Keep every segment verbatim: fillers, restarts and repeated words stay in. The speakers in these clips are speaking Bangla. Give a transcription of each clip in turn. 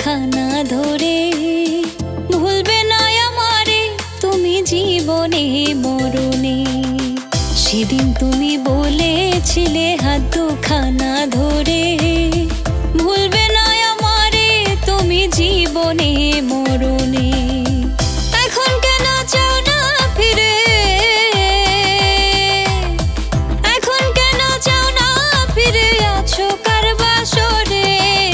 খানা ধরে ভুলবে না আমারে তুমি জীবনে মরণে। সেদিন তুমি বলেছিলে হাত দুখানা ধরে ভুলবে না আমারে তুমি জীবনে মরণে। এখন কেন চাও না ফিরে, এখন কেন চাও না ফিরে, আছো কার বাসরে।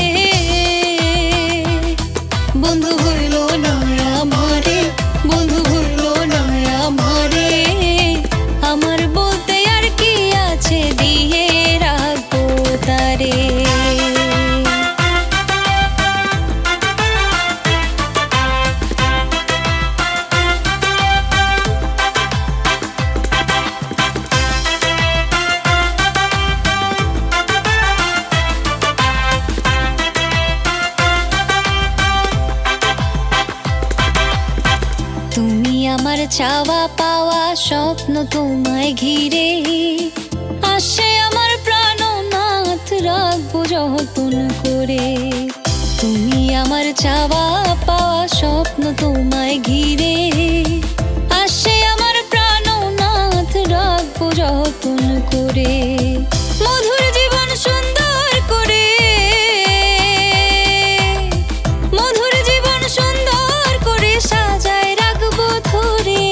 বন্ধু হইল না আমারে, বন্ধু হইল না আমারে, আমার বলতে আর কি আছে দিয়ে রাখবো তারে। তুমি আমার চাওয়া পাওয়া স্বপ্ন তোমায় ঘিরে, আসে আমার প্রাণনাথ রাখবো যতন করে। তুমি আমার চাওয়া পাওয়া স্বপ্ন তোমায় ঘিরে, আসে আমার প্রাণনাথ রাখবো যতন করে। মধুর জীবন সুন্দর করে, মধুর জীবন সুন্দর করে সাজায় রাখবো ধরে।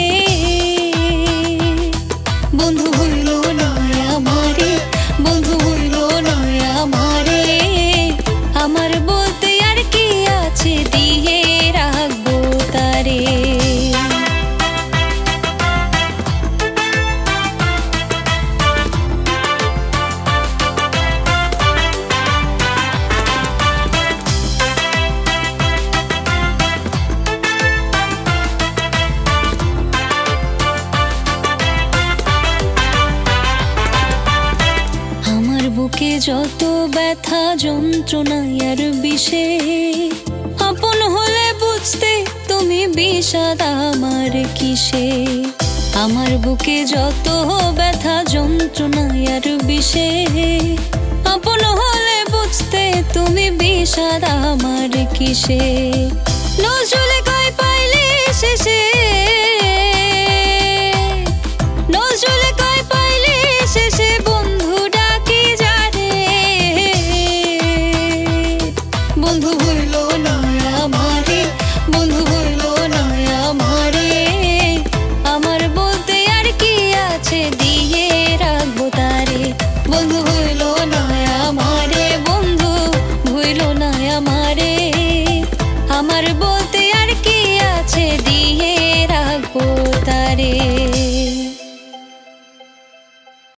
বন্ধু হইল না আমারে, বন্ধু হইল না আমারে, আমার বলতে আর কি আছে দিয়ে রাখবো তারে। বুকে যত ব্যথা যন্ত্রণা আর বিষে, আপন হলে বুঝতে তুমি বিষাদ আমার কিসে। আমার বুকে যত ব্যথা যন্ত্রণা আর বিষে, আপন হলে বুঝতে তুমি বিষাদ আমার কিসে। নজরুলে কয় পাইলে শেষে, নজরুলে কয় পাইলে শেষে, বন্ধু বন্ধু হইল না আমারে, বন্ধু হইল না আমারে, আমার বলতে আর কি আছে দিয়ে রাখবো তারে। বন্ধু হইল না আমারে, বন্ধু হইল না আমারে, আমার বল